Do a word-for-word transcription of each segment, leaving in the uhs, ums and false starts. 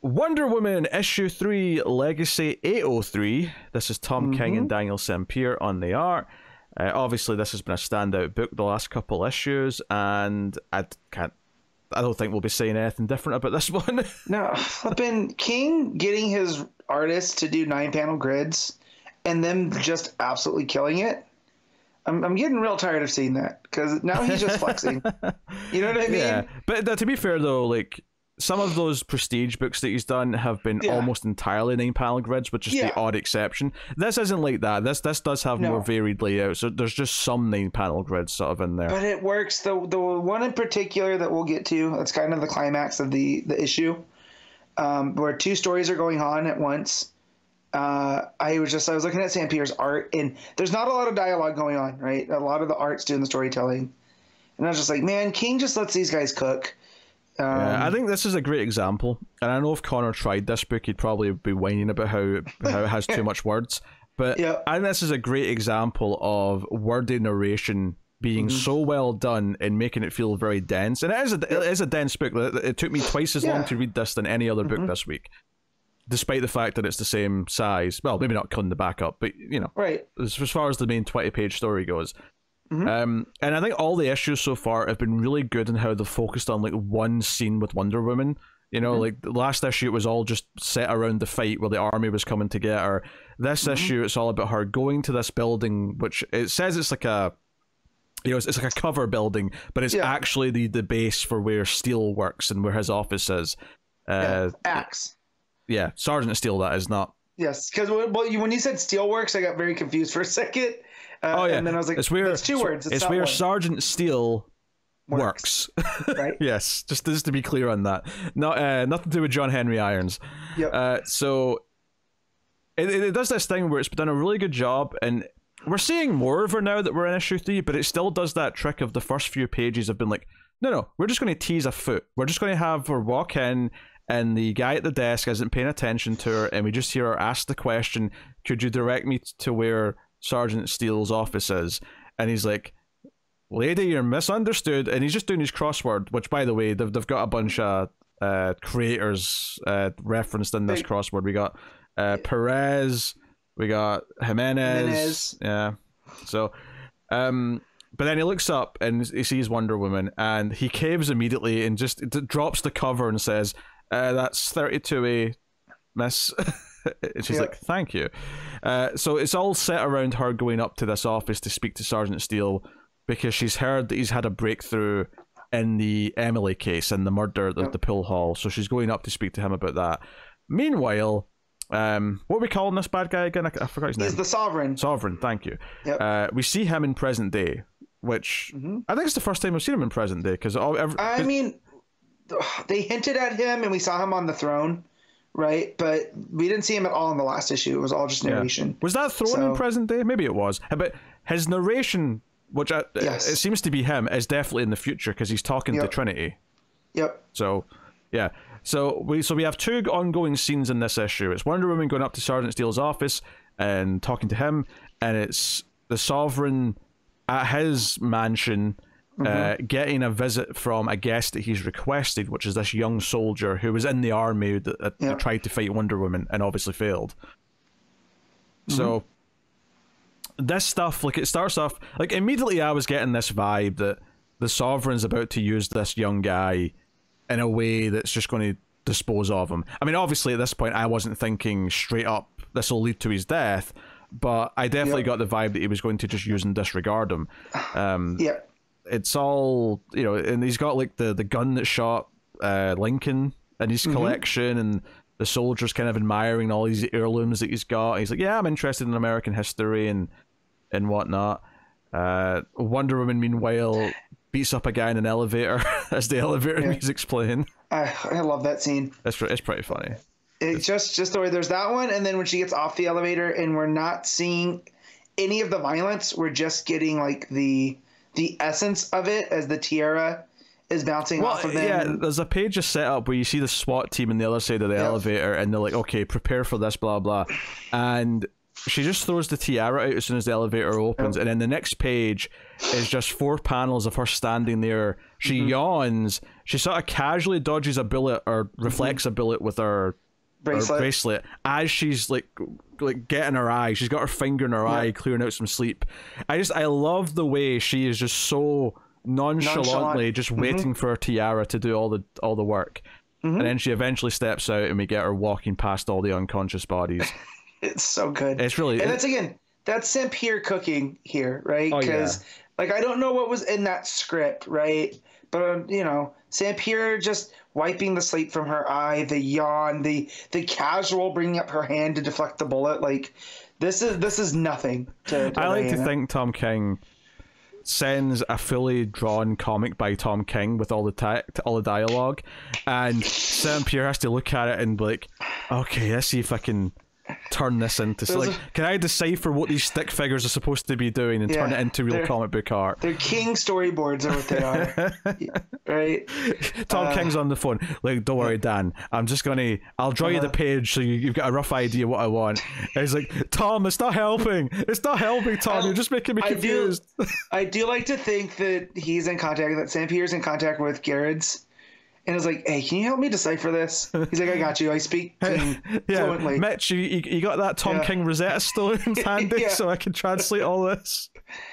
Wonder Woman issue three, Legacy eight oh three. This is Tom mm-hmm. King and Daniel Sampere on the art. Uh, obviously, this has been a standout book the last couple issues, and I can't. I don't think we'll be saying anything different about this one. No, I've been King getting his artists to do nine panel grids, and them just absolutely killing it. I'm I'm getting real tired of seeing that because now he's just flexing. You know what I mean? Yeah, but uh, to be fair though, like some of those prestige books that he's done have been yeah. almost entirely nine panel grids, which is yeah. the odd exception. This isn't like that. This this does have no. more varied layout, so there's just some nine panel grids sort of in there. But it works. The the one in particular that we'll get to, that's kind of the climax of the the issue, um, where two stories are going on at once. Uh, I was just I was looking at Sampere's art, and there's not a lot of dialogue going on, right? A lot of the art's doing the storytelling, and I was just like, man, King just lets these guys cook. Um, yeah, I think this is a great example, and I know if Connor tried this book, he'd probably be whining about how how it has too much words. But yeah. I think this is a great example of wordy narration being mm-hmm. so well done and making it feel very dense. And it is a it is a dense book. It took me twice as yeah. long to read this than any other book mm-hmm. this week, despite the fact that it's the same size. Well, maybe not cutting the back up, but you know, right. as, as far as the main twenty page story goes. Mm-hmm. Um, and I think all the issues so far have been really good in how they've focused on like one scene with Wonder Woman. You know, mm-hmm. like the last issue, it was all just set around the fight where the army was coming to get her. This mm-hmm. issue, it's all about her going to this building, which it says it's like a, you know, it's, it's like a cover building, but it's yeah. actually the, the base for where Steel works and where his office is. Uh, yeah. Axe. Yeah, Sergeant Steel, that is not. Yes, because well, you, when you said Steelworks, I got very confused for a second. Uh, oh yeah, and then I was like, it's where, that's two words. It's, it's where one. Sergeant Steel works. works. Right? Yes, just, just to be clear on that. Not uh, nothing to do with John Henry Irons. Yep. Uh, so it, it does this thing where it's done a really good job, and we're seeing more of her now that we're in issue three, but it still does that trick of the first few pages have been like, no, no, we're just going to tease a foot. We're just going to have her walk in, and the guy at the desk isn't paying attention to her, and we just hear her ask the question, could you direct me to where Sergeant Steele's office is? And he's like, lady, you're misunderstood. And he's just doing his crossword, which, by the way, they've, they've got a bunch of uh, creators uh, referenced in this Big. crossword. We got uh, Perez, we got Jimenez. Jimenez. Yeah. So, um, but then he looks up and he sees Wonder Woman, and he caves immediately and just drops the cover and says, uh, that's thirty-two A, miss. And she's yep. like, thank you. Uh, so it's all set around her going up to this office to speak to Sergeant Steele because she's heard that he's had a breakthrough in the Emily case and the murder at yep. the pool hall. So she's going up to speak to him about that. Meanwhile, um, what are we calling this bad guy again? I, I forgot his name. He's the Sovereign. Sovereign, thank you. Yep. Uh, we see him in present day, which mm-hmm. I think it's the first time we've seen him in present day. Cause all, every, I mean, they hinted at him and we saw him on the throne. Right, but we didn't see him at all in the last issue. It was all just narration. Yeah. Was that thrown so, in present day? Maybe it was. But his narration, which I, yes. it seems to be him, is definitely in the future because he's talking yep. to Trinity. Yep. So, yeah. So we so we have two ongoing scenes in this issue. It's Wonder Woman going up to Sergeant Steele's office and talking to him, and it's the Sovereign at his mansion. Mm-hmm. Uh, getting a visit from a guest that he's requested, which is this young soldier who was in the army that, that yeah. tried to fight Wonder Woman and obviously failed. Mm-hmm. So this stuff, like, it starts off like immediately I was getting this vibe that the Sovereign's about to use this young guy in a way that's just going to dispose of him. I mean, obviously at this point I wasn't thinking straight up this will lead to his death, but I definitely yep. got the vibe that he was going to just use and disregard him. Um, yeah. It's all, you know, and he's got like the, the gun that shot uh, Lincoln in his mm-hmm. collection, and the soldiers kind of admiring all these heirlooms that he's got. He's like, yeah, I'm interested in American history and and whatnot. Uh, Wonder Woman, meanwhile, beats up a guy in an elevator as the elevator yeah. music's playing. I, I love that scene. It's, it's pretty funny. It's, it's just, just the way there's that one, and then when she gets off the elevator and we're not seeing any of the violence, we're just getting like the... the essence of it as the tiara is bouncing well, off of them. Yeah, there's a page just set up where you see the SWAT team on the other side of the yep. elevator, and they're like, okay, prepare for this, blah, blah. And she just throws the tiara out as soon as the elevator opens, and then the next page is just four panels of her standing there. She mm-hmm. yawns. She sort of casually dodges a bullet or reflects mm-hmm. a bullet with her bracelet. her bracelet as she's like like getting her eye. She's got her finger in her yeah. eye, clearing out some sleep. I just I love the way she is just so nonchalantly Nonchalant. just mm-hmm. waiting for her tiara to do all the all the work. Mm-hmm. And then she eventually steps out, and we get her walking past all the unconscious bodies. It's so good. It's really, and it, that's again, that's Saint-Pierre cooking here, right? Because, oh, yeah. like, I don't know what was in that script, right? But um, you know, Saint-Pierre just wiping the sleep from her eye, the yawn, the the casual bringing up her hand to deflect the bullet. Like, this is this is nothing. To, to I like Diana. to think Tom King sends a fully drawn comic by Tom King with all the ta- all the dialogue, and Saint-Pierre has to look at it and be like, okay, let's see if I can turn this into so, like a, can I decipher what these stick figures are supposed to be doing and yeah, turn it into real comic book art. They're King storyboards are what they are. Right? Tom uh, King's on the phone like, don't worry Dan, I'm just gonna I'll draw uh, you the page so you, you've got a rough idea what I want. And he's like, Tom, it's not helping it's not helping Tom, I, you're just making me confused. I do, I do like to think that he's in contact that Saint-Pierre's in contact with Garrett's and is like, hey, can you help me decipher this? He's like, I got you. I speak King yeah, fluently. Mitch, you, you got that Tom yeah. King Rosetta Stone handy yeah. so I can translate all this.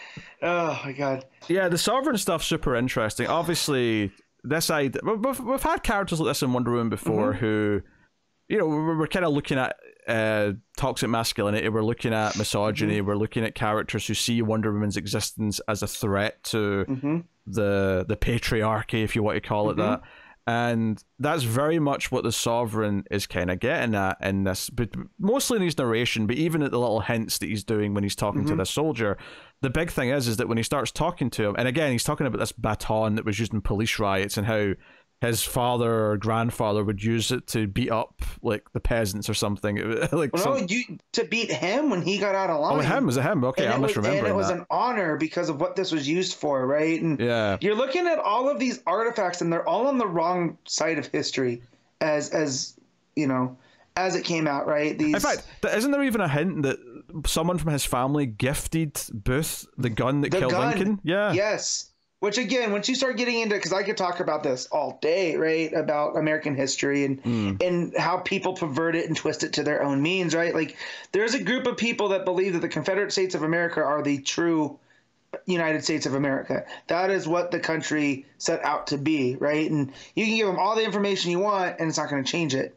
Oh, my God. Yeah, the Sovereign stuff's super interesting. Obviously, this idea... We've, we've had characters like this in Wonder Woman before mm-hmm. who, you know, we're, we're kind of looking at uh, toxic masculinity, we're looking at misogyny, mm-hmm. we're looking at characters who see Wonder Woman's existence as a threat to mm-hmm. the, the patriarchy, if you want to call it mm-hmm. that. And that's very much what the Sovereign is kind of getting at in this, but mostly in his narration, but even at the little hints that he's doing when he's talking mm-hmm. to this soldier. The big thing is, is that when he starts talking to him, and again, he's talking about this baton that was used in police riots and how his father or grandfather would use it to beat up like the peasants or something. like well, some... no, you to beat him when he got out of line. Oh, him was it him? Okay, and I'm was, misremembering And it was that. an honor because of what this was used for, right? And yeah, you're looking at all of these artifacts, and they're all on the wrong side of history, as as you know, as it came out, right? These. In fact, isn't there even a hint that someone from his family gifted Booth the gun that the killed gun. Lincoln? Yeah. Yes. Which, again, once you start getting into, because I could talk about this all day, right, about American history and mm. and how people pervert it and twist it to their own means, right? Like, there's a group of people that believe that the Confederate States of America are the true United States of America. That is what the country set out to be, right? And you can give them all the information you want, and it's not going to change it.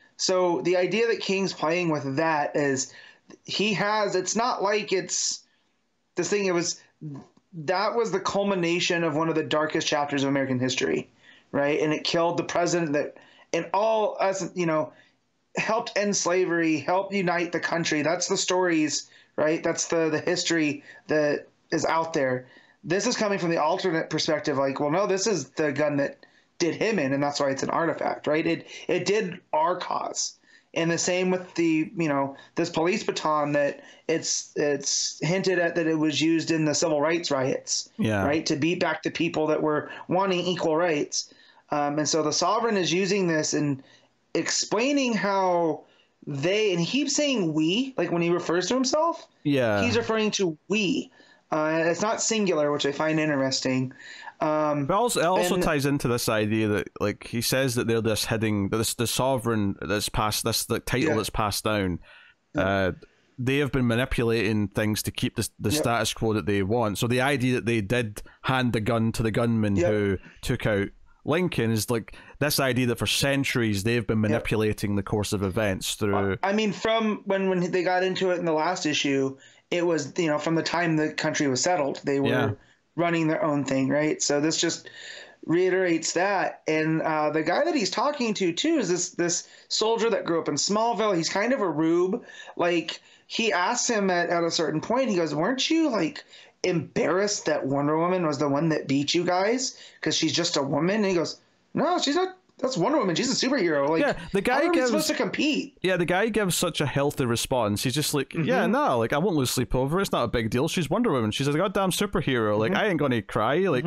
So the idea that King's playing with that is he has, it's not like it's this thing, it was... that was the culmination of one of the darkest chapters of American history, right? And it killed the president that, and all us, you know, helped end slavery, helped unite the country. That's the stories, right? That's the the history that is out there. This is coming from the alternate perspective, like, well, no, this is the gun that did him in, and that's why it's an artifact, right? It it did our cause. And the same with the, you know, this police baton that it's it's hinted at that it was used in the civil rights riots, yeah. right, to beat back the people that were wanting equal rights. Um, and so the Sovereign is using this and explaining how they, and he keeps saying we, like when he refers to himself, yeah, he's referring to we. Uh, it's not singular, which I find interesting. Um, but also, it also and, ties into this idea that, like, he says that they're this heading, this the sovereign that's passed, this the title yeah. that's passed down. Yeah. Uh, they have been manipulating things to keep this, the yep. status quo that they want. So the idea that they did hand the gun to the gunman yep. who took out Lincoln is like this idea that for centuries they've been manipulating yep. the course of events through. I mean, from when when they got into it in the last issue, it was, you know, from the time the country was settled, they were. Yeah. running their own thing, right? So this just reiterates that. And uh, the guy that he's talking to, too, is this this soldier that grew up in Smallville. He's kind of a rube. Like, he asks him at, at a certain point, he goes, weren't you, like, embarrassed that Wonder Woman was the one that beat you guys? Because she's just a woman? And he goes, no, she's not. That's Wonder Woman. She's a superhero. Like, yeah, the guy how are gives, we supposed to compete? Yeah, the guy gives such a healthy response. He's just like, mm-hmm. yeah, no, like, I won't lose sleep over. It's not a big deal. She's Wonder Woman. She's a goddamn superhero. Like, mm-hmm. I ain't gonna cry. Like, mm-hmm.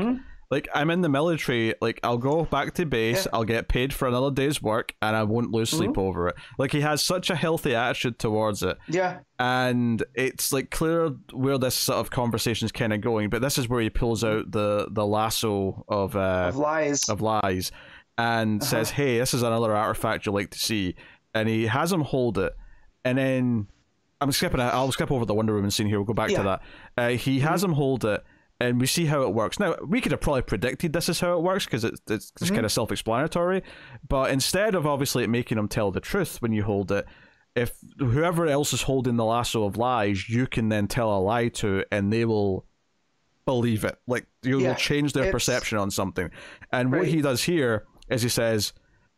like, I'm in the military, like, I'll go back to base, Yeah. I'll get paid for another day's work, and I won't lose sleep Mm-hmm. over it. Like, he has such a healthy attitude towards it. Yeah. And it's, like, clear where this sort of conversation is kind of going, but this is where he pulls out the, the lasso of, uh, Of lies. of lies and Uh-huh. says, hey, this is another artifact you'd like to see. And he has him hold it, and then I'm skipping. I'll skip over the Wonder Woman scene here. We'll go back Yeah. to that. Uh, he has him hold it, and we see how it works. Now, we could have probably predicted this is how it works because it's it's, it's Mm-hmm. kind of self-explanatory. But instead of obviously making him tell the truth when you hold it, if whoever else is holding the lasso of lies, you can then tell a lie to, and they will believe it. Like, you Yeah, will change their it's- perception on something. And what Right. he does here is he says,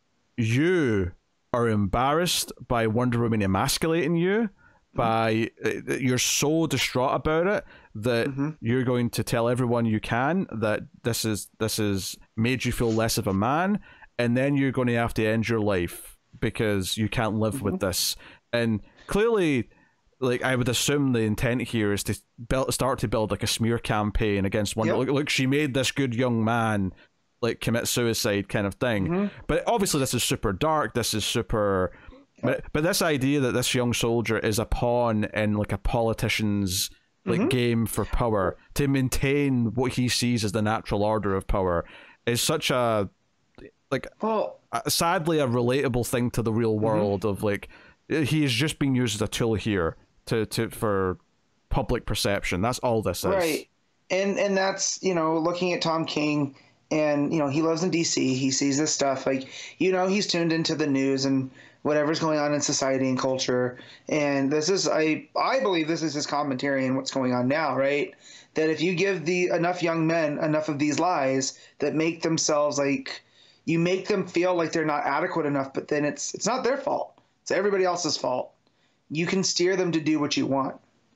you are embarrassed by Wonder Woman emasculating you, by uh, you're so distraught about it that Mm-hmm. you're going to tell everyone you can that this is this is made you feel less of a man, and then you're going to have to end your life because you can't live Mm-hmm. with this. And clearly, like, I would assume the intent here is to build, start to build like a smear campaign against Wonder. Yep. Look, look, she made this good young man like commit suicide, kind of thing. Mm-hmm. But obviously, this is super dark. This is super. But but this idea that this young soldier is a pawn in like a politician's like Mm-hmm. game for power to maintain what he sees as the natural order of power is such a like Well, a- sadly a relatable thing to the real Mm-hmm. world of like he is just being used as a tool here to to for public perception. That's all this is. right. And and that's, you know, looking at Tom King, and, you know, he lives in D C. He sees this stuff. Like, you know, he's tuned into the news and whatever's going on in society and culture. And this is, I I believe this is his commentary on what's going on now, right? That if you give the enough young men enough of these lies that make themselves like, you make them feel like they're not adequate enough, but then it's it's not their fault. It's everybody else's fault. You can steer them to do what you want.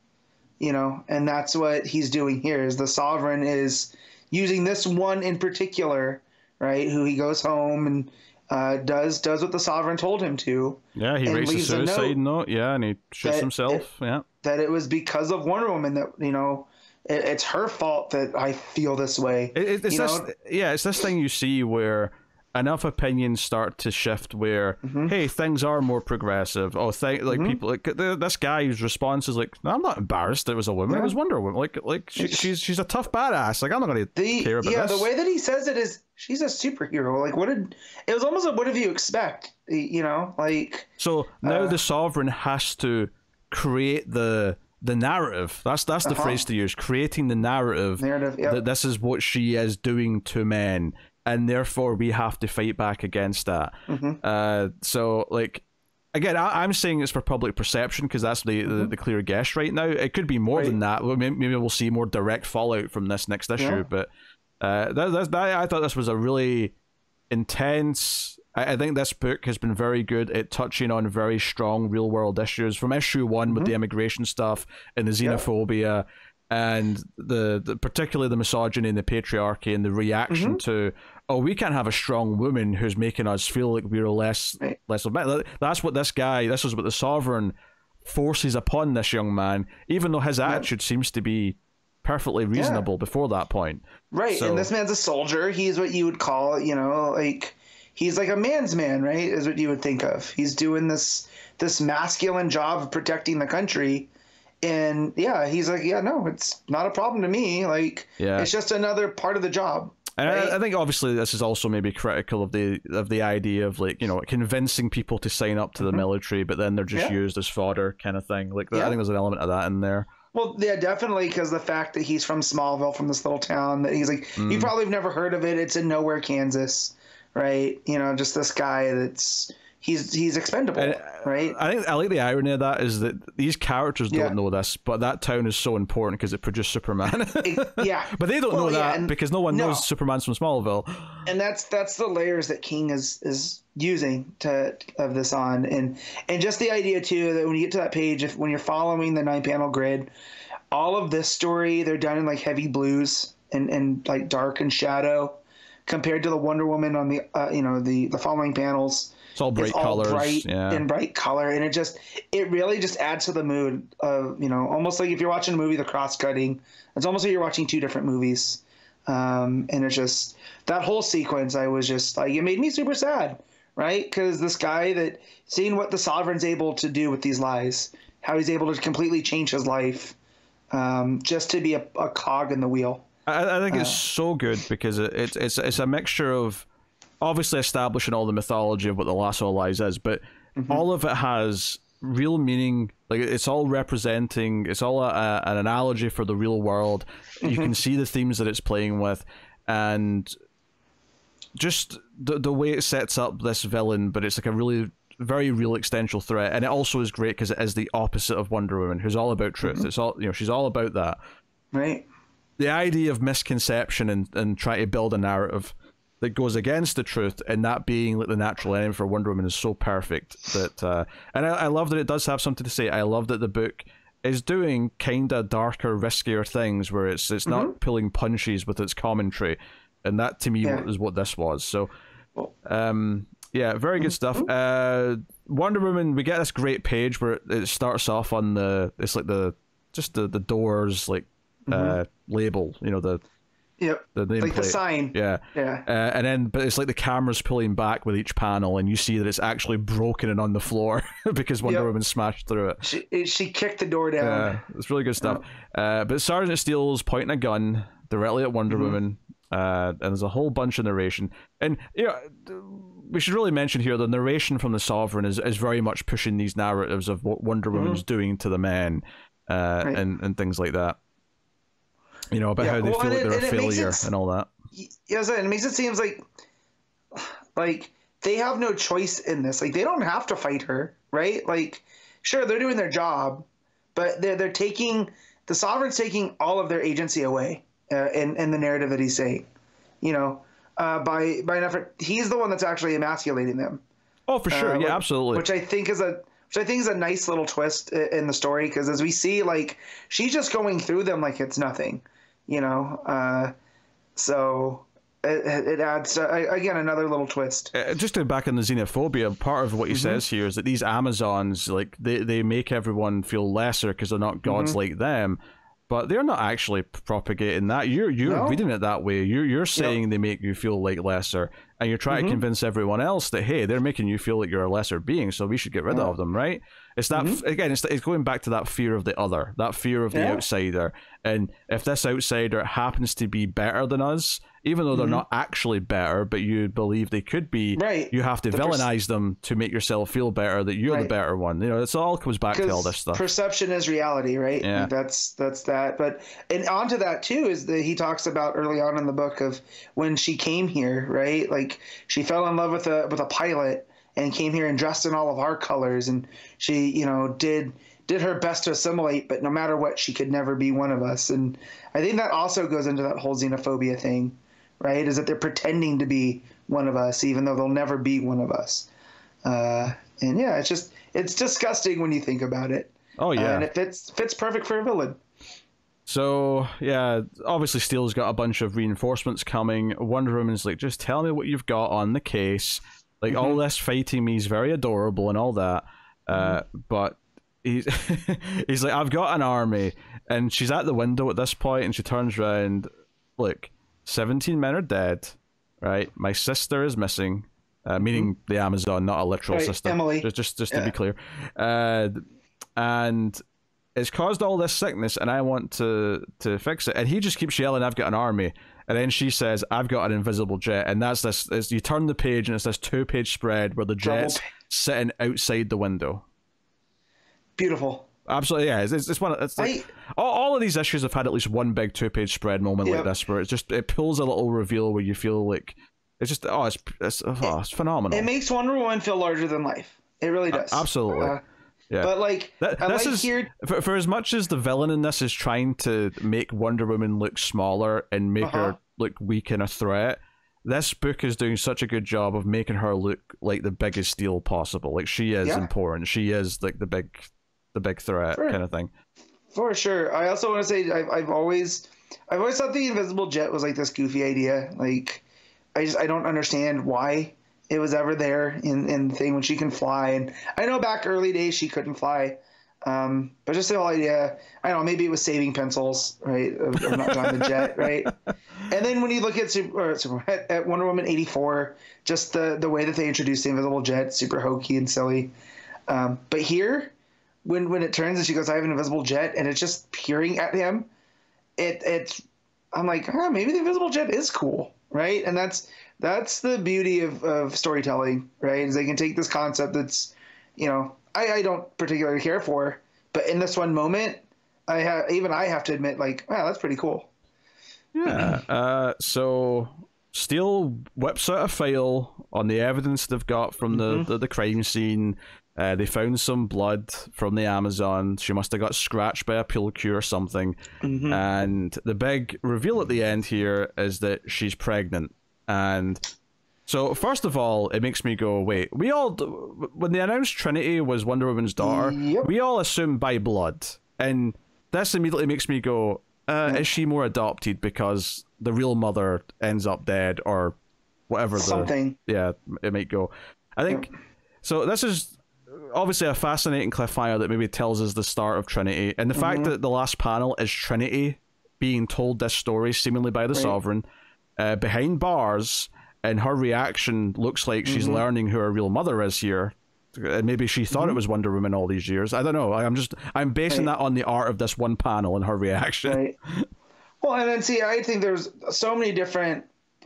You know, and that's what he's doing here. Is the Sovereign is using this one in particular, right? Who he goes home and uh, does does what the Sovereign told him to. Yeah, he and writes a leaves a note suicide note. Yeah, and he shoots that himself. it- yeah. That it was because of Wonder Woman that, you know, it, it's her fault that I feel this way. It, it- it's you this, know? yeah, it's this thing you see where enough opinions start to shift where, Mm-hmm. hey, things are more progressive. Oh, th- like people, like the, this guy whose response is like, no, I'm not embarrassed. It was a woman. Yeah. It was Wonder Woman. Like, like she, she's she's a tough badass. Like, I'm not going to The, care about yeah, this. the way that he says it is, she's a superhero. Like, what did it was almost like, what did you expect? You know, like So now Uh, the Sovereign has to create the the narrative. That's that's the Uh-huh. phrase to use. Creating the narrative narrative. Yeah, that this is what she is doing to men, and therefore we have to fight back against that. Mm-hmm. Uh, so like. Again, I, I'm saying it's for public perception because that's the, the, the clear guess right now. It could be more Right. than that. Well, may- Maybe we'll see more direct fallout from this next issue. Yeah. But uh, that, that, that, I thought this was a really intense. I, I think this book has been very good at touching on very strong real world issues from issue one with the immigration stuff and the xenophobia and the, the particularly the misogyny and the patriarchy and the reaction to, oh, we can't have a strong woman who's making us feel like we're less Right. less of men. That's what this guy. This is what the Sovereign forces upon this young man, even though his attitude seems to be perfectly reasonable before that point. right. So- And this man's a soldier. He's what you would call, you know, like he's like a man's man, right? Is what you would think of. He's doing this this masculine job of protecting the country. And yeah, he's like, yeah, no, it's not a problem to me. Like, Yeah. it's just another part of the job. And Right. I, I think obviously this is also maybe critical of the of the idea of like, you know, convincing people to sign up to the military, but then they're just Mm-hmm. Yeah. used as fodder kind of thing. Like I Yeah. think there's an element of that in there. Well, yeah, definitely, because the fact that he's from Smallville, from this little town, that he's like, Mm. you probably have never heard of it. It's in nowhere, Kansas, right? You know, just this guy that's he's he's expendable, And, right? I think I like the irony of that is that these characters don't Yeah. know this, but that town is so important because it produced Superman. It- yeah, But they don't Well, know yeah, that and- because no one no. knows Superman's from Smallville. and that's that's the layers that King is is using to of this on, and and just the idea too that when you get to that page, if when you're following the nine panel grid, all of this story they're done in like heavy blues and and like dark and shadow, compared to the Wonder Woman on the uh, you know the the following panels. It's all bright It's all colors. bright yeah. and bright color, and it just it really just adds to the mood of, you know, almost like if you're watching a movie, the cross cutting. It's almost like you're watching two different movies. Um, and it's just that whole sequence. I was just like, it made me super sad, right? Because this guy that seeing what the Sovereign's able to do with these lies, how he's able to completely change his life, um, just to be a, a cog in the wheel. I, I think uh, it's so good because it, it's it's it's a mixture of obviously establishing all the mythology of what the lasso of lies is, but mm-hmm. all of it has real meaning. Like it's all representing, it's all a, a, an analogy for the real world. Mm-hmm. You can see the themes that it's playing with, and just the the way it sets up this villain, but it's like a really very real existential threat. And it also is great because it is the opposite of Wonder Woman, who's all about truth. Mm-hmm. It's all, you know, she's all about that. Right. The idea of misconception and, and trying to build a narrative that goes against the truth, and that being like the natural enemy for Wonder Woman, is so perfect. That uh, and I, I love that it does have something to say. I love that the book is doing kind of darker, riskier things where it's it's mm-hmm. not pulling punches with its commentary, and that to me yeah. is what this was. So, um, yeah, very good stuff. Uh, Wonder Woman, we get this great page where it, it starts off on the it's like the just the the doors like uh mm-hmm. label, you know, the. Yep. The like the plate. sign. Yeah. Yeah. Uh, and then, but it's like the camera's pulling back with each panel, and you see that it's actually broken and on the floor because Wonder yep. Woman smashed through it. She she kicked the door down. Yeah, it's really good stuff. Yep. Uh, but Sergeant Steele's pointing a gun directly at Wonder mm-hmm. Woman, uh, and there's a whole bunch of narration. And you know, we should really mention here the narration from the Sovereign is is very much pushing these narratives of what Wonder mm-hmm. Woman's doing to the men, uh, right. and and things like that. You know, about yeah. how they well, feel like they're a failure it, and all that. Yes, it makes it seems like like they have no choice in this. Like they don't have to fight her, right? Like, sure, they're doing their job, but they're they're taking the Sovereign's taking all of their agency away uh, in in the narrative that he's saying. You know, uh, by by an effort, he's the one that's actually emasculating them. Oh, for sure, uh, yeah, which, absolutely. Which I think is a Which I think is a nice little twist in the story, because as we see, like, she's just going through them like it's nothing, you know? Uh, so it, it adds, uh, again, another little twist. Uh, just to back on the xenophobia, part of what he mm-hmm. says here is that these Amazons, like, they, they make everyone feel lesser because they're not gods mm-hmm. like them. But they're not actually propagating that. You're you're no. reading it that way. You're you're saying yep. they make you feel like lesser, and you're trying mm-hmm. to convince everyone else that hey, they're making you feel like you're a lesser being, so we should get rid yeah. of them, right? It's that mm-hmm. again. It's it's going back to that fear of the other, that fear of the yeah. outsider. And if this outsider happens to be better than us, even though they're mm-hmm. not actually better, but you believe they could be, right. you have to the villainize pers- them to make yourself feel better that you're right. the better one. You know, it's all comes back to all this stuff. Perception is reality, right? Yeah. That's that's that. But and onto that too is that he talks about early on in the book of when she came here, right? Like she fell in love with a with a pilot and came here and dressed in all of our colors, and she, you know, did. did her best to assimilate, but no matter what, she could never be one of us. And I think that also goes into that whole xenophobia thing, right? Is that they're pretending to be one of us, even though they'll never be one of us. Uh, and yeah, it's just, it's disgusting when you think about it. Oh yeah. Uh, and it fits, fits perfect for a villain. So yeah, obviously Steele's got a bunch of reinforcements coming. Wonder Woman's like, just tell me what you've got on the case. Like mm-hmm. all this fighting me is very adorable and all that. Uh, mm-hmm. But He's, he's like, I've got an army, and she's at the window at this point, and she turns around. Look, seventeen men are dead, right? My sister is missing, uh, meaning the Amazon, not a literal right, sister. Emily. Just, just, just yeah. to be clear, uh, and it's caused all this sickness, and I want to to fix it. And he just keeps yelling, "I've got an army," and then she says, "I've got an invisible jet," and that's this. Is you turn the page, and it's this two-page spread where the jet's Double. sitting outside the window. Beautiful. Absolutely, yeah. It's, it's, it's one. Of, it's like, I, all, all of these issues have had at least one big two-page spread moment yep. like this, where it's just it pulls a little reveal where you feel like it's just oh, it's it's, oh, it's phenomenal. It makes Wonder Woman feel larger than life. It really does. Uh, absolutely. Uh, yeah. But like, that, I this like is here for, for as much as the villain in this is trying to make Wonder Woman look smaller and make uh-huh. her look weak and a threat. This book is doing such a good job of making her look like the biggest deal possible. Like she is yeah. important. She is like the big. the big threat sure. kind of thing. For sure. I also want to say I've, I've always I've always thought the invisible jet was like this goofy idea. Like I just I don't understand why it was ever there in, in the thing when she can fly. And I know back early days she couldn't fly. Um, but just the whole idea, I don't know, maybe it was saving pencils, right? Of, of not drawing the jet, right? And then when you look at Super, or Super at, at Wonder Woman eighty-four, just the the way that they introduced the Invisible Jet, super hokey and silly. Um, but here, when when it turns and she goes, "I have an invisible jet," and it's just peering at him, it it's I'm like, oh, maybe the invisible jet is cool, right? And that's that's the beauty of, of storytelling, right? Is they can take this concept that's, you know, I, I don't particularly care for, but in this one moment, I have even I have to admit, like, wow, that's pretty cool. Yeah. Uh, so Steele whips out a file on the evidence they've got from the, Mm-hmm. the, the crime scene. Uh, they found some blood from the Amazon. She must have got scratched by a pill cue or something. Mm-hmm. And the big reveal at the end here is that she's pregnant. And so, first of all, it makes me go, wait, we all, when they announced Trinity was Wonder Woman's daughter, Yep. we all assumed by blood. And this immediately makes me go, uh, Yeah. is she more adopted because the real mother ends up dead or whatever? Something. The, yeah, it might go. I think, Yep. so this is obviously a fascinating cliffhanger that maybe tells us the start of Trinity. And the Mm-hmm. fact that the last panel is Trinity being told this story, seemingly by the Right. Sovereign, uh, behind bars, and her reaction looks like she's Mm-hmm. learning who her real mother is here. And maybe she thought Mm-hmm. it was Wonder Woman all these years. I don't know. I'm just I'm basing Right. that on the art of this one panel and her reaction. Right. Well, and then see, I think there's so many different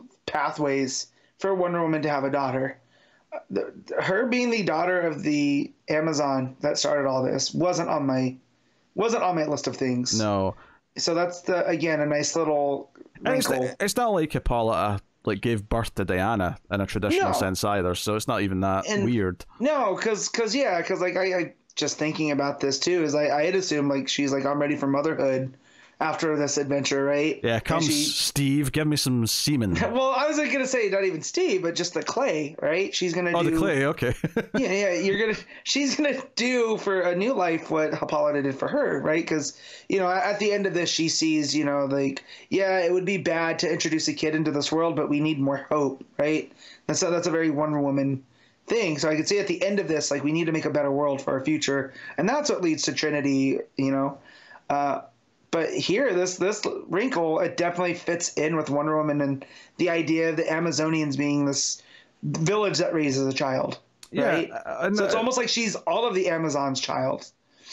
pathways for Wonder Woman to have a daughter. The, her being the daughter of the Amazon that started all this wasn't on my wasn't on my list of things. No, So that's the again a nice little and it's, wrinkle. it's not like Hippolyta like gave birth to Diana in a traditional No. sense either. So it's not even that And- weird. No, because cause, yeah, because like I, I just thinking about this too is I I had assumed like she's like I'm ready for motherhood after this adventure, right? Yeah, And come she- Steve, give me some semen. Well, I was gonna say not even Steve, but just the clay, right? She's gonna Oh, do the clay. Okay. Yeah, yeah, you're gonna. She's gonna do for a new life what Hippolyta did for her, right? Because you know, at the end of this, she sees, you know, like, yeah, it would be bad to introduce a kid into this world, but we need more hope, right? And so that's a very Wonder Woman thing. So I could see at the end of this, like, we need to make a better world for our future, and that's what leads to Trinity, you know. Uh, but here, this this wrinkle, it definitely fits in with Wonder Woman and the idea of the Amazonians being this village that raises a child. Right? Yeah, uh, and, So it's uh, almost like she's all of the Amazon's child.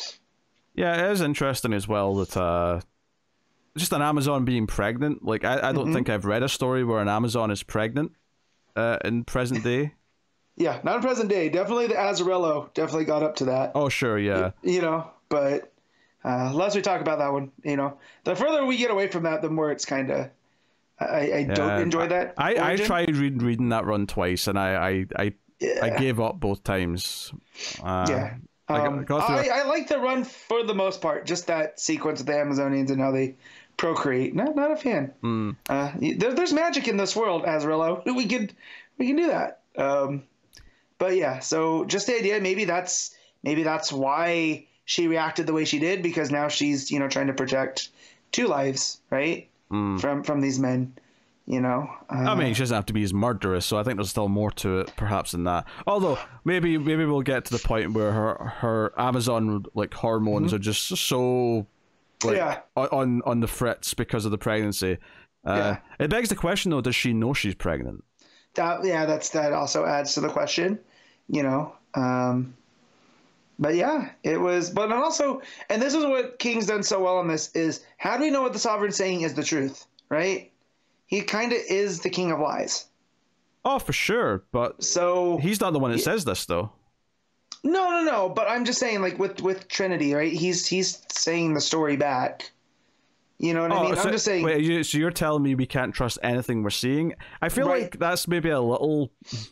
Yeah, it is interesting as well that uh, just an Amazon being pregnant. Like, I, I don't Mhm. think I've read a story where an Amazon is pregnant uh, in present day. Yeah, not in present day. Definitely the Azarello definitely got up to that. Oh, sure, yeah. You know, but uh, less we talk about that one, you know, the further we get away from that, the more it's kind of, I, I Yeah, don't enjoy that. I, I origin. tried read, reading that run twice, and I I, I, Yeah. I gave up both times. Uh, Yeah. I got- Um, got through I, it. I like the run for the most part. Just that sequence with the Amazonians and how they procreate. Not not a fan. Mm. Uh, there, there's magic in this world, Azarello. We can we can do that. Um, but yeah, so just the idea. Maybe that's maybe that's why she reacted the way she did, because now she's, you know, trying to protect two lives, right, Mm. from from these men. You know. Uh, I mean, she doesn't have to be as murderous, so I think there's still more to it, perhaps, than that. Although maybe maybe we'll get to the point where her her Amazon like hormones are just so like Yeah. on on the fritz because of the pregnancy. Uh, Yeah. It begs the question though: does she know she's pregnant? that yeah, that's that also adds to the question. You know. Um, But yeah, it was. But also, and this is what King's done so well on this is, how do we know what the Sovereign's saying is the truth, right? He kind of is the king of lies. Oh, for sure, but So he's not the one that says this though. no, no, no. But I'm just saying, like with with Trinity, right? He's he's saying the story back. You know what I mean? so, I'm just saying. Wait, you, so you're telling me we can't trust anything we're seeing? I feel Right. like that's maybe a little.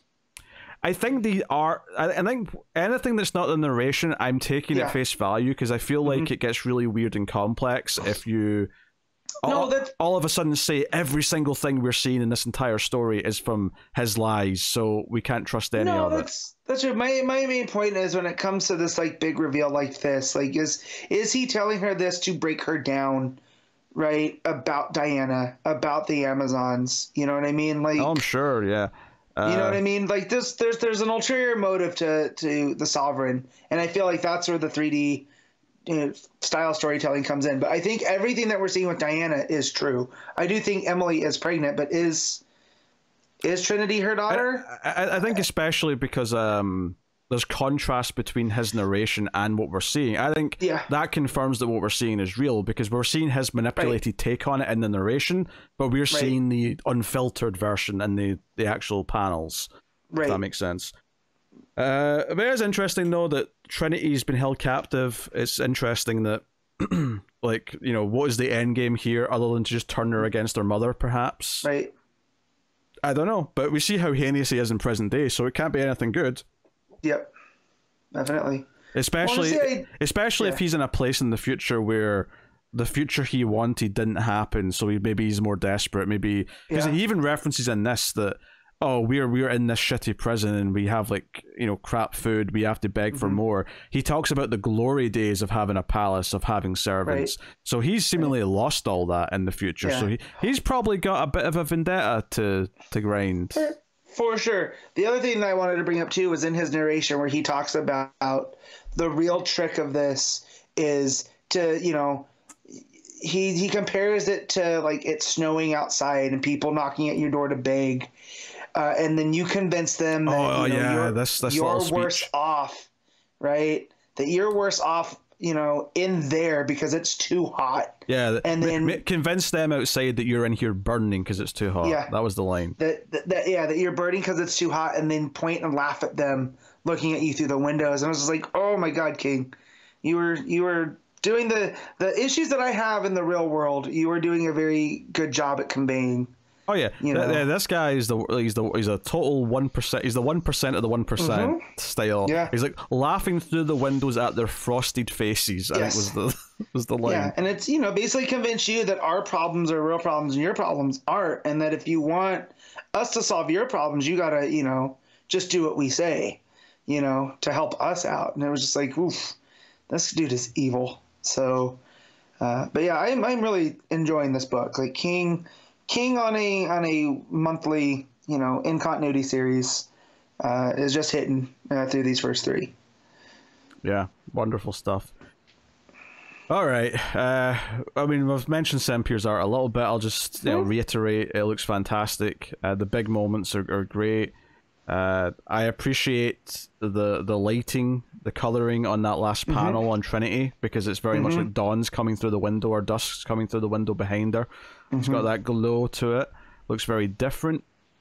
I think the art. I, I think anything that's not the narration, I'm taking Yeah. at face value because I feel like it gets really weird and complex if you. No, all, that- all of a sudden say every single thing we're seeing in this entire story is from his lies, so we can't trust any No, of it. that's that's true. My my main point is when it comes to this like big reveal like this, like is is he telling her this to break her down, right? About Diana, about the Amazons. You know what I mean? Like Oh, I'm sure, yeah. Uh, you know what I mean? Like this, there's there's an ulterior motive to to the Sovereign, and I feel like that's where the three D you know, style storytelling comes in. But I think everything that we're seeing with Diana is true. I do think Emily is pregnant, but is is Trinity her daughter? I, I, I think especially because um, there's contrast between his narration and what we're seeing. I think yeah. that confirms that what we're seeing is real, because we're seeing his manipulated right. take on it in the narration, but we're right. seeing the unfiltered version in the, the actual panels. Right. If that makes sense. Uh, but it is interesting, though, that Trinity's been held captive. It's interesting that, like, you know, what is the end game here other than to just turn her against her mother, perhaps? Right. I don't know, but we see how heinous he is in present day, so it can't be anything good. Yep, definitely. Especially, well, I, especially yeah. if he's in a place in the future where the future he wanted didn't happen, so he, maybe he's more desperate. Maybe because yeah. he even references in this that, oh, we're we're in this shitty prison and we have, like, you know, crap food. We have to beg mm-hmm. for more. He talks about the glory days of having a palace, of having servants. Right. So he's seemingly right. lost all that in the future. Yeah. So he he's probably got a bit of a vendetta to to grind. For, for sure. The other thing that I wanted to bring up too was in his narration where he talks about the real trick of this is to, you know, he he compares it to, like, it's snowing outside and people knocking at your door to beg. Uh, and then you convince them that oh, you know, yeah. you're, that's, that's you're worse off, right? That you're worse off, you know, in there because it's too hot. Yeah, and then m- convince them outside that you're in here burning because it's too hot. Yeah, that was the line. That, that, that yeah, that you're burning because it's too hot, and then point and laugh at them looking at you through the windows. And I was just like, oh my God, King, you were you were doing the the issues that I have in the real world. You were doing a very good job at conveying. Oh yeah, you know? yeah. This guy is the he's the he's a total one percent. He's the one percent of the one percent mm-hmm. style. Yeah, he's like laughing through the windows at their frosted faces. I yes. think was the was the line. Yeah, and it's, you know, basically convince you that our problems are real problems and your problems aren't, and that if you want us to solve your problems, you gotta, you know, just do what we say, you know, to help us out. And it was just like, oof, this dude is evil. So, uh, but yeah, I'm I'm really enjoying this book. Like King. King on a on a monthly, you know, in continuity series uh, is just hitting uh, through these first three. Yeah, wonderful stuff. All right, uh, I mean, we've mentioned Sempier's art a little bit. I'll just, you know, reiterate, it looks fantastic. Uh, the big moments are, are great. Uh, I appreciate the the lighting, the coloring on that last panel mm-hmm. on Trinity, because it's very mm-hmm. much like dawn's coming through the window or dusk's coming through the window behind her. Mm-hmm. It's got that glow to it. Looks very different.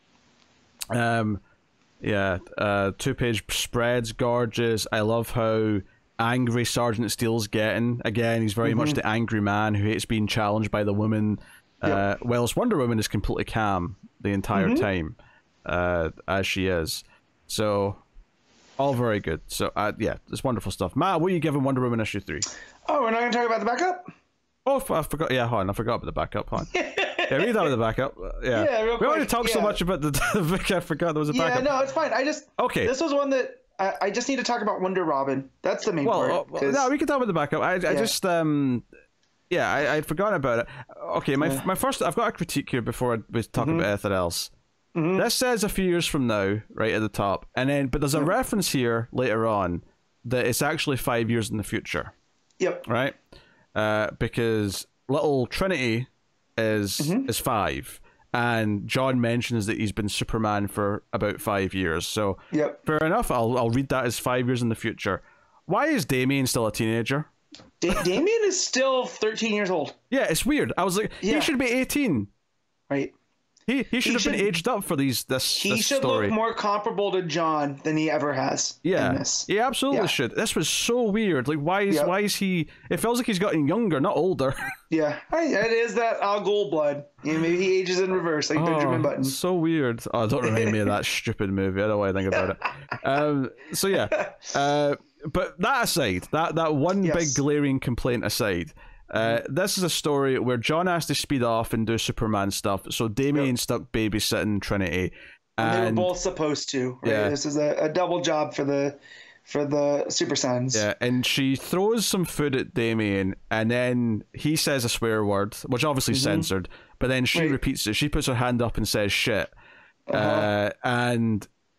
Um, yeah, uh, two-page spreads, gorgeous. I love how angry Sergeant Steele's getting. Again, he's very mm-hmm. much the angry man who hates being challenged by the woman. Yep. Uh, whilst Wonder Woman is completely calm the entire mm-hmm. time, uh, as she is. So, all very good. So, uh, yeah, it's wonderful stuff. Matt, what are you giving Wonder Woman issue three? Oh, we're not going to talk about the backup? Oh, I forgot. Yeah, hold on. I forgot about the backup. Hold on. Yeah, read that with the backup. Yeah, yeah real we quick. already talked yeah. so much about the, the Vic. I forgot there was a backup. Yeah, no, it's fine. I just okay. This was one that I, I just need to talk about Wonder Robin. That's the main well, part. Uh, well, no, we can talk about the backup. I, I yeah. just um, yeah, I I'd forgotten about it. Okay, my yeah. my first. I've got a critique here before we talk mm-hmm. about anything else. Mm-hmm. This says a few years from now, right at the top, and then but there's a yep. reference here later on that it's actually five years in the future. Yep. Right. Uh, because little Trinity is mm-hmm. is five, and John mentions that he's been Superman for about five years. So yep. fair enough. I'll I'll read that as five years in the future. Why is Damian still a teenager? Da- Damian is still thirteen years old. Yeah, it's weird. I was like, yeah. he should be eighteen. Right. He he should he have should, been aged up for these this He this should story. look more comparable to John than he ever has. Yeah, in this. he absolutely yeah. should. This was so weird. Like, why is yep. why is he? It feels like he's gotten younger, not older. Yeah, it is that Al Gold blood. Yeah, maybe he ages in reverse, like oh, Benjamin Button. So weird. Oh, don't remind me of that stupid movie. I don't want to think about it. Um. So yeah. Uh. But that aside, that that one yes. big glaring complaint aside. Uh, this is a story where John has to speed off and do Superman stuff, so Damian yep. stuck babysitting Trinity. And, and they were both supposed to. Right? Yeah. This is a, a double job for the for the Super Sons. Yeah, and she throws some food at Damian, and then he says a swear word, which obviously mm-hmm. censored, but then she right. repeats it. She puts her hand up and says shit. Uh-huh. Uh, and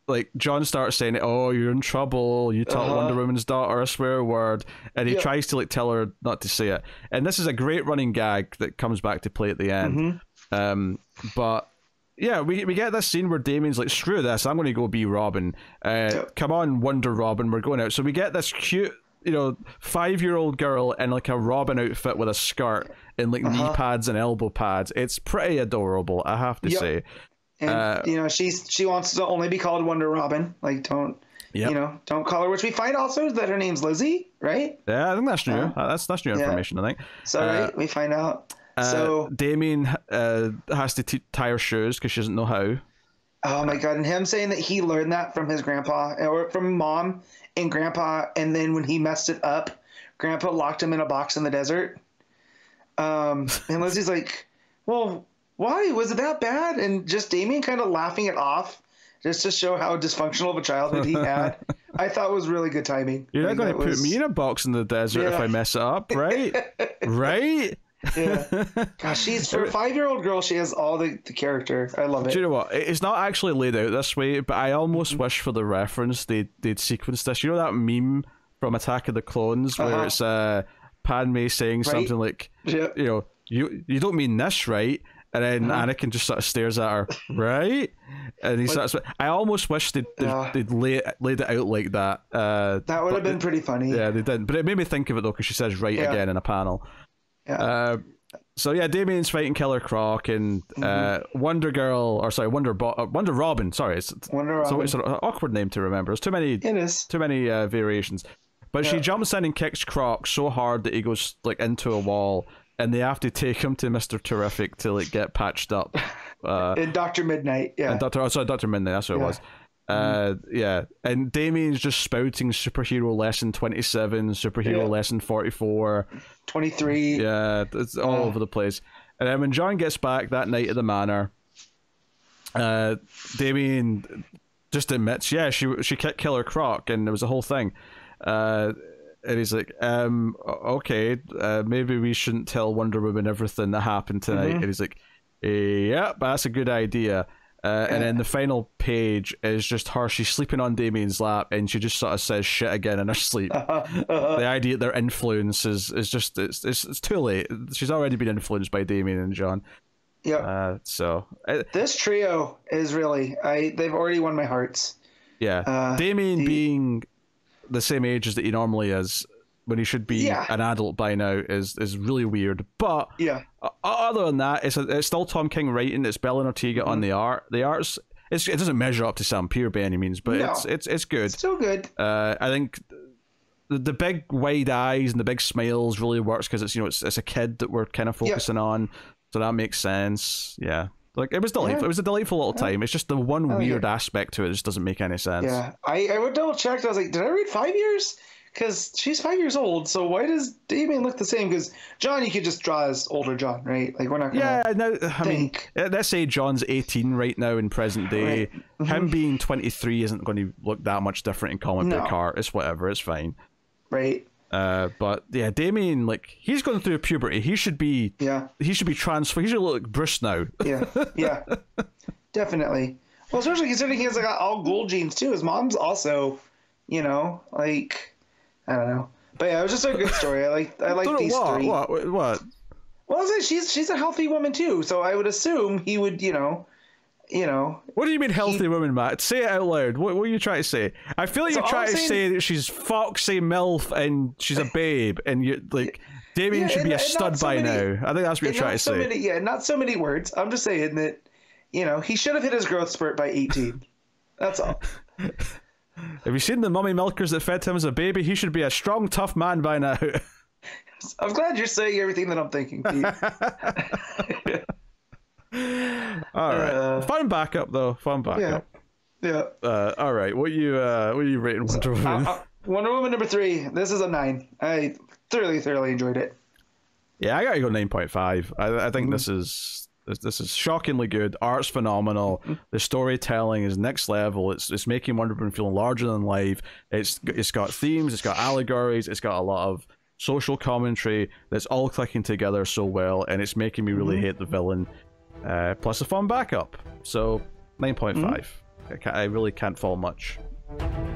like John starts saying, "Oh, you're in trouble. You taught Uh-huh. Wonder Woman's daughter a swear word," and he Yeah. tries to like tell her not to say it. And this is a great running gag that comes back to play at the end. Mm-hmm. Um, but yeah, we we get this scene where Damien's like, "Screw this, I'm going to go be Robin. Uh, Yep. Come on, Wonder Robin, we're going out." So we get this cute, you know, five-year-old girl in like a Robin outfit with a skirt and like Uh-huh. knee pads and elbow pads. It's pretty adorable, I have to Yep. say. And Uh, you know, she's she wants to only be called Wonder Robin. Like, don't Yep. you know? Don't call her. Which we find also that her name's Lizzie, right? Yeah, I think that's new. Uh, Uh, that's that's new yeah. information, I think. So Uh, right, we find out. Uh, so Damien uh, has to t- tie her shoes because she doesn't know how. oh my god, and him saying that he learned that from his grandpa or from mom and grandpa, and then when he messed it up, grandpa locked him in a box in the desert. Um, and Lizzie's like, "Well, why was it that bad?" And just Damien kind of laughing it off, just to show how dysfunctional of a childhood he had. I thought was really good timing. You're not Like, going to that put was- me in a box in the desert if Yeah. I mess it up, right? Right? Yeah. Gosh, she's for a five-year-old girl. She has all the, the character. I love it. Do you know what? It's not actually laid out this way, but I almost Mm-hmm. wish for the reference they they'd sequenced this. You know that meme from Attack of the Clones where Uh-huh. it's uh, Padme saying Right. something like, Yeah. you know, you you don't mean this, right? And then Uh-huh. Anakin just sort of stares at her, right? And he starts. I almost wish they'd they'd, Yeah. they'd lay it, laid it out like that. Uh, That would but have been they- pretty funny. Yeah, they didn't. But it made me think of it though because she says "right" Yeah. again in a panel. Yeah. Uh, so yeah, Damien's fighting Killer Croc and uh, Wonder Girl, or sorry, Wonder Bo- uh, Wonder Robin. Sorry, it's Wonder so Robin. it's an awkward name to remember. There's too many, It is. too many uh, variations. But she Yeah. jumps in and kicks Croc so hard that he goes like into a wall, and they have to take him to Mister Terrific to like get patched up. Uh, And Doctor Midnight. Yeah. and Doctor, oh, sorry, Doctor Midnight. That's what Yeah. it was. Uh, yeah, and Damien's just spouting superhero lesson twenty-seven, superhero Yeah. lesson forty-four. twenty-three. Yeah, it's all Uh. over the place. And then when John gets back that night at the manor, uh, Damien just admits, yeah, she she kicked Killer Croc, and there was a whole thing. Uh, and he's like, um, o- okay, uh, maybe we shouldn't tell Wonder Woman everything that happened tonight. Mhm. And he's like, yeah, that's a good idea. Uh, and then the final page is just her. She's sleeping on Damien's lap, and she just sort of says shit again in her sleep. The idea that their influence is, is just it's, it's it's too late. She's already been influenced by Damien and John. Yeah. Uh, so uh, This trio is really I they've already won my hearts. yeah, Uh, Damien the- being the same age as that he normally is when he should be Yeah. an adult by now is is really weird. But Yeah. uh, other than that, it's a, it's still Tom King writing. It's Belen Ortega Mm-hmm. on the art. The art's it's, it doesn't measure up to Sam Peer by any means, but No. it's it's it's good. Still good. Uh, I think the, the big wide eyes and the big smiles really works because it's you know it's it's a kid that we're kind of focusing on, so that makes sense. Yeah, like it was delightful. Yeah. It was a delightful little time. It's just the one Oh, weird yeah. aspect to it that just doesn't make any sense. Yeah. I, I would double checked. I was like, did I read five years? Because she's five years old. So why does Damien look the same? Because John, you could just draw as older John, right? Like we're not gonna. Yeah, no, I mean, think. uh, let's say John's eighteen right now in present day. Right. Mm-hmm. Him being twenty-three isn't going to look that much different in comic No. book art. It's whatever. It's fine. Right. Uh, but yeah, Damien, like he's going through puberty. He should be. Yeah. He should be transfer. He should look like Bruce now. Yeah. Yeah. Definitely. Well, especially considering he has like all gold genes too. His mom's also, you know, like I don't know. But yeah, it was just a good story. I like I like Don't know these what, three. what what what. Well, I was like, she's she's a healthy woman too, so I would assume he would, you know, you know. What do you mean healthy woman, Matt? Say it out loud. What, what are you trying to say? I feel like So you're all trying I'm to saying- say that she's foxy milf and she's a babe, and you like Damien Yeah, should be and- a and stud not so by many- now. I think that's what you're And trying not to so say. many, yeah, not so many words. I'm just saying that, you know, he should have hit his growth spurt by eighteen. That's all. Have you seen the mummy milkers that fed him as a baby? He should be a strong, tough man by now. I'm glad you're saying everything that I'm thinking, Pete. All right, Uh, fun backup though. Fun yeah. backup. Yeah. Uh, all right, what you uh, what are you rating Wonder Woman? Uh, uh, Wonder Woman number three. This is a nine. I thoroughly, thoroughly enjoyed it. Yeah, I gotta go nine point five. I, I Mm-hmm. think this is this, this is shockingly good. Art's phenomenal. The storytelling is next level. It's it's making Wonder Woman feel larger than life. It's it's got themes. It's got allegories. It's got a lot of social commentary that's all clicking together so well, and it's making me really hate the villain. Uh, plus a fun backup. So nine point five. I, can't, I really can't fault much.